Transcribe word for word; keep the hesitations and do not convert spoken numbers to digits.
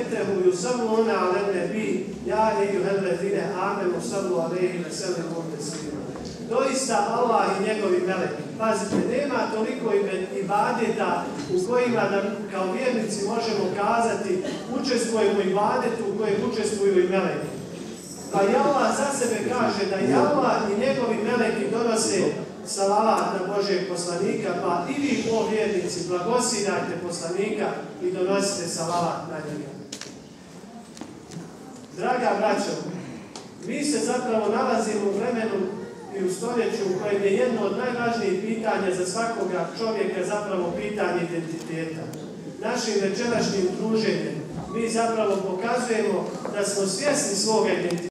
mela'ikatahu yusalluna 'alan nabi ya eyyuhellazina amanu sallu 'alejhi wa sallimu taslima. Doista Allah i njegovi meleki. Pazite, nema toliko ibadeta u kojima da kao vjernici možemo kazati učestvujemo u ibadetu u kojem učestvuju i meleki. Pa i Allah za sebe kaže da i Allah i njegovi meleki donose salavat na Božijeg poslanika, pa i vi, o vjernici, blagosidajte poslanika i donosite salavat na njega. Draga braćo, mi se zapravo nalazimo u vremenu i u stoljeću u kojem je jedno od najvažnijih pitanja za svakoga čovjeka zapravo pitanje identiteta. Našim večerašnjim druženjem mi zapravo pokazujemo da smo svjesni svoga identiteta.